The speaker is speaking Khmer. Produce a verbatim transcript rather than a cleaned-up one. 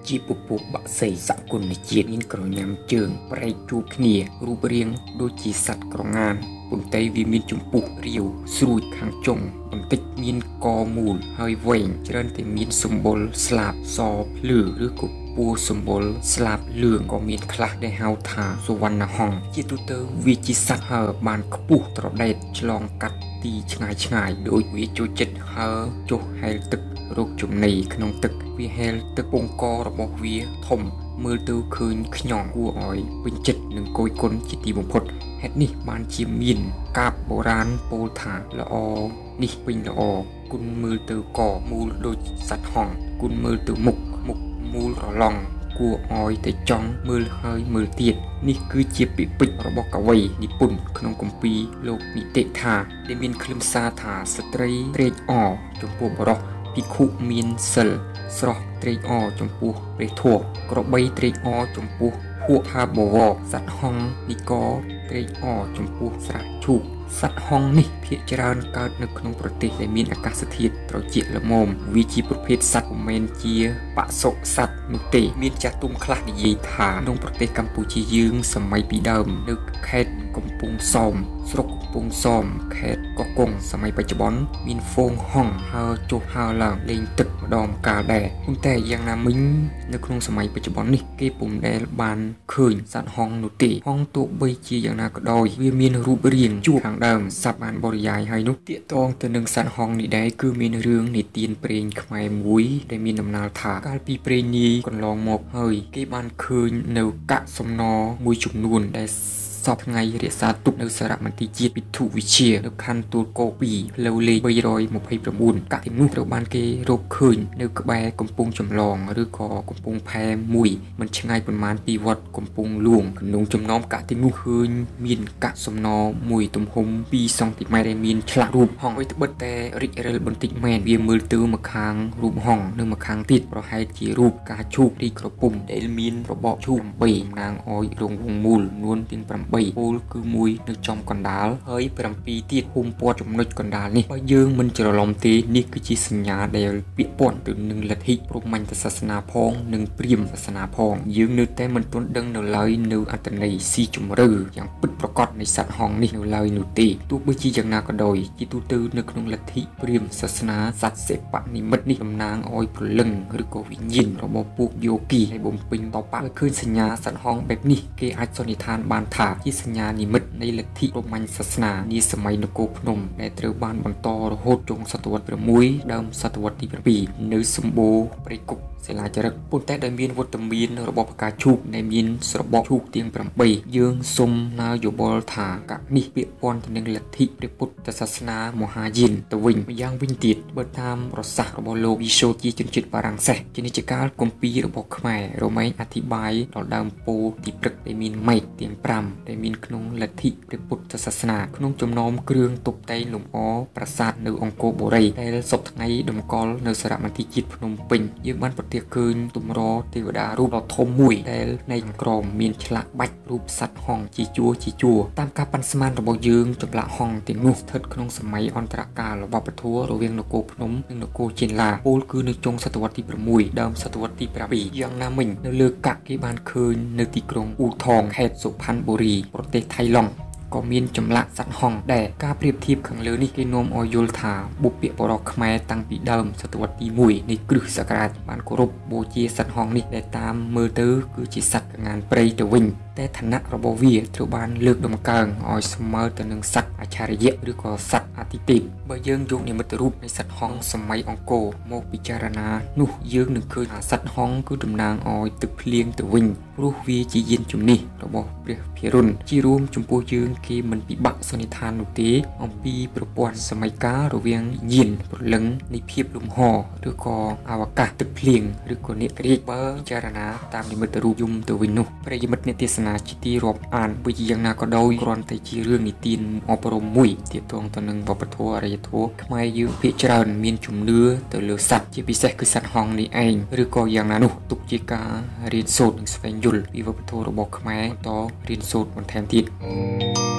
ជាពពុះបាក់សីសគុណជាតិមានក្រញាំជើងប្រែកជួបគ្នារូបរាងដូចជាសត្វក្រងានប៉ុន្តែវាមានចម្ពុះរាវស្រួចខាងចុងបន្តិចមានកមូលហើយវែងច្រើនតែមានសម្បុរស្លាបសភ្លឺឬក៏ពូសម្បុរស្លាបលឿងក៏មានខ្លះដែលហៅថាសុវណ្ណហង្សជាទូទៅវាជាសត្វហើរបានខ្ពស់ត្រដែតឆ្លងកាត់ទីឆ្ងាយឆ្ងាយដោយវាចូលចិត្តហើរចុះហែលទឹករកចំណីក្នុងទឹកវាហែលទឹកពងករបស់វាធំមើលទៅឃើញខ្ញងគួរឲ្យពេញចិត្តនឹងគយគុណជាទីបំផុតហេតុនេះបានជាមានកាបបុរាណពោលថាល្អនេះពេញល្អគុណមើលទៅកមូលដូចសត្វហង្សគុណមើលទៅមុខមុខមូលរឡង់គួរឲ្យតែចង់មើលហើយមើលទៀតនេះគឺជាពាក្យពេចន៍របស់កវីនិពន្ធក្នុងគម្ពីរលោកនិតិថាដែលមានខ្លឹមសារថាស្ត្រីត្រេកអរចំពោះបរិសុទ្ធភិក្ខុមានសិលស្រស់ត្រេកអរចំពោះព្រះធម៌ក្របីត្រេកអរចំពោះភួកថាបវរសត្វហង្សនិកត្រេកអរចំពោះស្រះឈូកសត្វហង្សនេះភាគច្រើនកើតនៅក្នុងប្រទេសដែលមានអាកាសធាតុត្រជាក់ល្មមវាជាប្រភេទសត្វមិនមែនជាបសុសត្វនោះទេមានចាស់ទុំខ្លះនិយាយថាក្នុងប្រទេសកម្ពុជាយើងសម័យពីដើមនៅខេត្តកំពង់សោមស្រុកកំពង់សោមខេត្តកោះកុងសម័យបច្ចុប្បន្នមានហ្វូងហង្សហើរចុះហើរឡើងលេងទឹកម្ដងម្កាលដែរប៉ុន្តែយ៉ាងណាមិញនៅក្នុងសម័យបច្ចុប្បន្ននេះគេពុំដែលបានឃើញសត្វហង្សនោះទេហង្សទោះបីជាយ៉ាងណាក៏ដោយវាមានរូបរាងជួបខាងដើមសត្វបានបរិយាយហើយនោះទាក់ទងទៅនឹងសត្វហង្សនេះដែរគឺមានរឿងនិទានព្រេងខ្មែរមួយដែលមានដំណាលថាកាលពីព្រេងនាយកន្លងមកហើយគេបានឃើញនៅកាក់សំណមួយចំនួនដែលសពថ្ងៃរក្សាទុកនៅសារមន្ទីរជាតិពិធវិទ្យានៅខណ្ឌទួលគោពីផ្លូវលេខបីរយម្ភៃប្រាំបួនកាក់ទាំងនោះត្រូវបានគេរកឃើញនៅក្បែរកំពង់ចម្លងឬក៏កំពង់ផែមួយមិនឆ្ងាយប៉ុន្មានពីវត្តកំពង់លួងក្នុងចំណោមកាក់ទាំងនោះឃើញមានកាក់សំណមួយទំហំពីរសង់ទីម៉ែត្រដែលមានឆ្លាក់រូបហង្សឲ្យត្បិតតែរិចរិលបន្តិចមែនវាមើលទៅម្ខាងរូបហង្សនៅម្ខាងទៀតប្រហែលជារូបការឈូករីក្រពុំដែលមានរបបឈូកបីតំណាងឲ្យរង្វង់មូលនួនទាំងប្រាំបីពោលគឺមួយនៅចំកណ្ដាលហើយប្រាំពីរទៀតភូមិព័ទ្ធចំណុចកណ្ដាលនេះបើយើងមិនច្រឡំទេនេះគឺជាសញ្ញាដែលពាក់ព័ន្ធទៅនឹងលទ្ធិព្រហ្មញ្ញសាសនាផងនិងព្រាហ្មណ៍សាសនាផងយើងនៅតែមិនទាន់ដឹងនៅឡើយនៅអត្ថន័យស៊ីជម្រៅយ៉ាងពិតប្រាកដនៃសត្វហង្សនេះនៅឡើយនោះទេទោះបីជាយ៉ាងណាក៏ដោយជាទូទៅនៅក្នុងលទ្ធិព្រាហ្មណ៍សាសនាសត្វសិបនិមិត្តនេះតំណាងឲ្យព្រលឹងឬក៏វិញ្ញាណរបស់ពួកយោគីហើយបំពេញតបឲ្យឃើញសញ្ញាសត្វហង្សបែបនេះគេអាចសន្និដ្ឋានបានថាជាសញ្ញានិមិត្តនៃលទ្ធិព្រហ្មញ្ញសាសនានាសម័យនគរភ្នំដែលត្រូវបានបន្តរហូតចុងសតវត្ស៦ដើមសតវត្សទី៧នៅសម្បូរព្រៃគុកសិលាចារឹកប៉ុន្តែដោយមានវត្តមានរបស់ផ្កាឈូកដែលមានស្របឈូកទាំងប្រាំបីយើងសូមណើយោបល់ថាកនេះពាក់ព័ន្ធទៅនឹងលទ្ធិព្រះពុទ្ធសាសនាមហាយានទៅវិញម្យ៉ាងវិញទៀតបើតាមប្រសាសន៍របស់លោកវិសូជាជនជាតិបារាំងសេសជានិច្ចកាលគម្ពីររបស់ខ្មែររមែងអធិប្បាយដល់ដើមពោលទីព្រឹកដែលមានម៉េចទាំងប្រាំដែលមានក្នុងលទ្ធិព្រះពុទ្ធសាសនាក្នុងចំណោមគ្រឿងតុបតែងលម្អប្រាសាទនៅអង្គរបូរីដែលសពថ្ងៃតម្កល់នៅសារមន្ទីរជាតិភ្នំពេញយើងបានប្រទះឃើញទម្រទេវតារូបដ៏ធំមួយដែលនៅខាងក្រោមមានឆ្លាក់បាច់រូបសត្វហង្សជាជួរជាជួរតាមការប៉ាន់ស្មានរបស់យើងចម្លាក់ហង្សទាំងនោះស្ថិតក្នុងសម័យអន្តរកាលរបស់វប្បធម៌រវាងនគរភ្នំនិងនគរចេនឡាពោលគឺនៅចុងសតវត្សទី៦ដើមសតវត្សទីប្រាំពីរយ៉ាងណាមិញនៅលើកាក់គេបានឃើញនៅទីក្រុងអ៊ូថងខេត្តសុផាន់បុរីប្រទេសថៃឡង់ក៏មានចម្លាក់សត្វហង្សដែរការប្រៀបធៀបខាងលើនេះគេនាំឲ្យយល់ថាបុព្វបុរសខ្មែរតាំងពីដើមសតវត្សទីមួយនៃគ្រិស្តសករាជបានគោរពបូជាសត្វហង្សនេះដែលតាមមើលទៅគឺជាសត្វកងានព្រៃទៅវិញតែឋានៈរបស់វាត្រូវបានលើកតម្កើងឲ្យស្មើទៅនឹងសត្វអច្ឆរិយៈឬក៏សត្វអាទិទេពបើយើងយកនិមិត្តរូបនៃសត្វហង្សសម័យអង្គរមកពិចារណានោះយើងនឹងឃើញថាសត្វហង្សគឺតំណាងឲ្យទឹកភ្លៀងទៅវិញព្រោះវាជាយានជំនិះរបស់ព្រះភិរុណជារួមចំពោះយើងគេមិនពិបាកសន្និដ្ឋាននោះទេអំពីប្រព័ន្ធសម័យកាលរវាងយានព្រលឹងនៃភាពលំហឬក៏អវកាសទឹកភ្លៀងឬក៏នេករាជបើពិចារណាតាមនិមិត្តរូបយំទៅវិញនោះប្រិយមិត្តអ្នកទេសនាជាទីរាប់អានវិជាយ៉ាងណាក៏ដោយគ្រាន់តែជារឿងនិទានអប់រំមួយទាក់ទងទៅនឹងវប្បធម៌អរិយធម៌ខ្មែរយើងភាគច្រើនមានជំនឿទៅលើសត្វជាពិសេសគឺសត្វហង្សនេះឯងឬក៏យ៉ាងណានោះទុកជាការរៀនសូត្រនិងស្វែងយល់ពីវប្បធម៌របស់ខ្មែរបន្តរៀនសូត្របន្ថែមទៀត